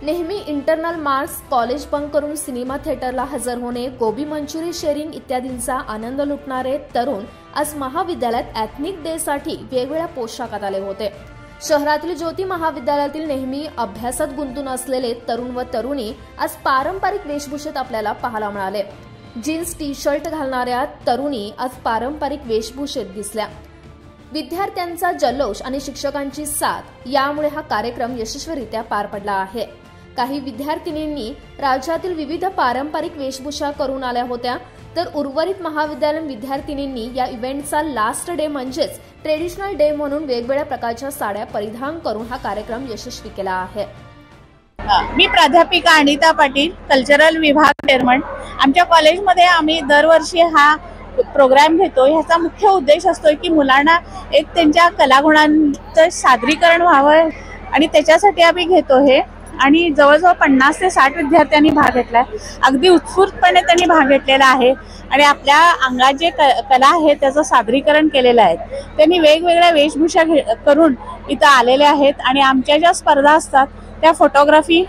नेहमी internal marks, college bunk करून cinema थिएटरला हजर होणे, गोबी मंचुरी शेअरिंग इत्यादींचा आनंद लुटणारे तरुण आज महाविद्यालयात एथनिक डे साठी वेगवेगळ्या पोशाखात आले होते. शहरातील ज्योती महाविद्यालयातील नेहमी अभ्यासात गुंतून असलेले तरुण व तरुणी आज पारंपरिक वेशभूषेत आपल्याला पाहायला मिळाले. जीन्स टी शर्ट घालणाऱ्या तरुणी आज पारंपरिक वेशभूषेत दिसल्या. विद्यार्थ्यांचा जल्लोष आणि शिक्षकांची साथ यामुळे हा कार्यक्रम यशस्वीरित्या पार पडला आहे. काही विद्यार्थिनींनी राज्यातील विविध पारंपरिक वेशभूषा करून आल्या होत्या, तर उर्वरित महाविद्यालयीन विद्यार्थिनींनी या इव्हेंटचा लास्ट डे म्हणजेच ट्रेडिशनल डे म्हणून वेगवेगळ्या प्रकारच्या साड्या परिधान करून हा कार्यक्रम यशस्वी केला आहे. मी प्राध्यापिका अनिता पाटील, कल्चरल विभाग चेअरमन. आमच्या कॉलेजमध्ये आम्ही दरवर्षी हा प्रोग्राम घेतो. ह्याचा मुख्य उद्देश असतो की मुलांना एक त्यांच्या कलागुणांचं सादरीकरण व्हावं आणि त्याच्यासाठी आम्ही घेतो हे. आणि जवळजवळ 50 ते 60 विद्यार्थ्यांनी भाग घेतलाय. अगदी उत्स्फूर्तपणे त्यांनी भाग घेतलेला आहे आणि आपल्या अंगात जे कला आहे त्याचं सादरीकरण केलेलं आहे. त्यांनी वेगवेगळ्या वेशभूषा करून इथं आलेले आहेत आणि आमच्या ज्या स्पर्धा असतात त्या photography,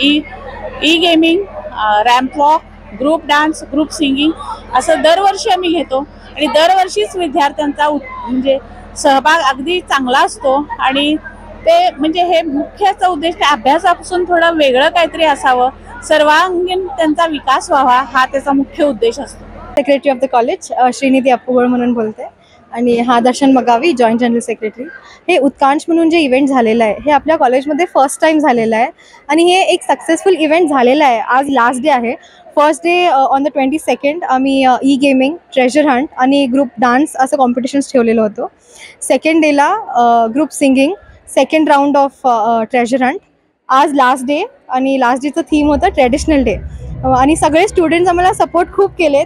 E gaming, ramp walk, group dance, group singing असं दरवर्षी आम्ही घेतो आणि दरवर्षीच विद्यार्थ्यांचा म्हणजे सहभाग अगदी चांगला असतो. आणि ते म्हणजे हे मुख्यचा उद्देश अभ्यासापासून थोडं वेगळं काहीतरी असावं, सर्वांगीण त्यांचा विकास व्हावा हा त्याचा मुख्य उद्देश असतो. Secretary of the college Shrinidhi Appugad म्हणून बोलते आणि हा Darshan Magavi joint general secretary. हे उत्कांश म्हणून जे इव्हेंट झालेलं आहे हे आपल्या कॉलेजमध्ये फर्स्ट टाइम झालेलं आहे आणि हे एक सक्सेसफुल इव्हेंट झालेलं आहे. आज लास्ट डे आहे. First day on the 22nd आम्ही ई गेमिंग, ट्रेजर हंट आणि ग्रुप डान्स असं कॉम्पिटिशन्स ठेवलेलं होतं. सेकंड डेला group singing, second round of treasure hunt. आज लास्ट डे आणि लास्ट डेचं थीम होतं ट्रेडिशनल डे आणि सगळे स्टुडंट्स आम्हाला सपोर्ट खूप केलेत.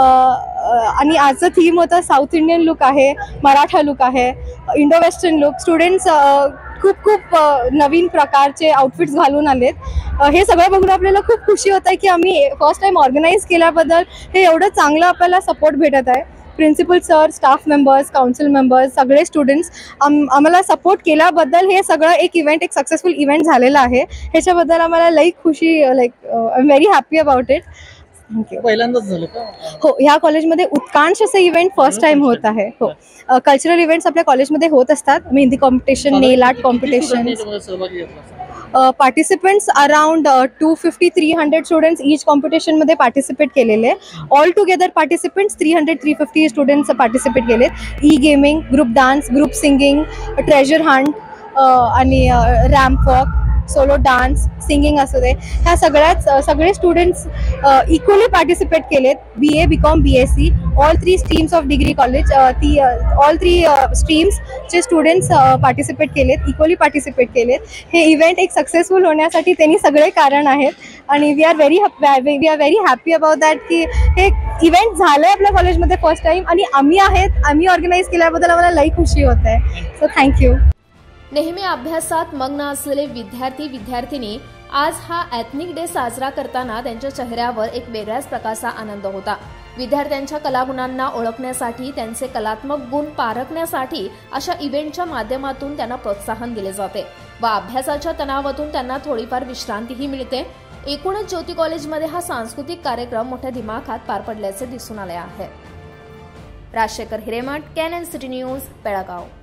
आणि आजचं थीम होतं साऊथ इंडियन लुक आहे, मराठा लुक आहे, इंडो वेस्टर्न लुक. स्टुडंट्स खूप नवीन प्रकारचे आउटफिट्स घालून आलेत. हे सगळं बघून आपल्याला खूप खुशी होत आहे की आम्ही फर्स्ट टाइम ऑर्गनाईज केल्याबद्दल हे एवढं चांगलं आपल्याला सपोर्ट भेटत आहे. Principal sir, staff members, council members, सगळे स्टुडंट्स आम्हाला सपोर्ट केल्याबद्दल हे सगळं एक इव्हेंट, एक सक्सेसफुल इव्हेंट झालेलं आहे. ह्याच्याबद्दल आम्हाला खुशी, I am very happy about it. Thank you. पहिल्यांदाच झालं का? हो, ह्या कॉलेजमध्ये उत्कांश असं इव्हेंट फर्स्ट टाइम होत आहे. हो, कल्चरल इव्हेंट्स आपल्या कॉलेजमध्ये होत असतात. Mehndi competition, nail art competition. Participants around 250-300 students each कॉम्पिटिशनमध्ये पार्टिसिपेट केलेले. All together participants 300-350 students participate केलेत. E gaming, group dance, group singing, treasure hunt आणि ramp walk, solo dance, singing असू दे, ह्या सगळे स्टुडंट्स इक्वली पार्टिसिपेट केलेत. BA, BCom, BSc all 3 streams of degree college, all 3 स्ट्रीम्सचे students participate केलेत, equally participate केलेत. हे इव्हेंट एक सक्सेसफुल होण्यासाठी त्यांनी सगळे कारण आहेत आणि we are very happy about that की हे इव्हेंट झालं आहे आपल्या कॉलेजमध्ये फर्स्ट टाईम आणि आम्ही ऑर्गनाईज केल्याबद्दल आम्हाला लई खुशी होत आहे. So thank you. नेहमी अभ्यासात मग्न असलेले विद्यार्थी-विद्यार्थिनी आज हा एथनिक डे साजरा करताना त्यांच्या चेहऱ्यावर एक वेगळ्याच प्रकारचा आनंद होता. विद्यार्थ्यांच्या कलागुणांना ओळखण्यासाठी, त्यांचे कलात्मक गुण पारखण्यासाठी अशा इव्हेंटच्या माध्यमातून त्यांना प्रोत्साहन दिले जाते व अभ्यासाच्या तणावातून त्यांना थोडीफार विश्रांतीही मिळते. एकूणच ज्योती कॉलेजमध्ये हा सांस्कृतिक कार्यक्रम मोठ्या दिमाखात पार पडल्याचे दिसून आले आहे. Rajshekhar Hiremath, Canon City News, Belgaum.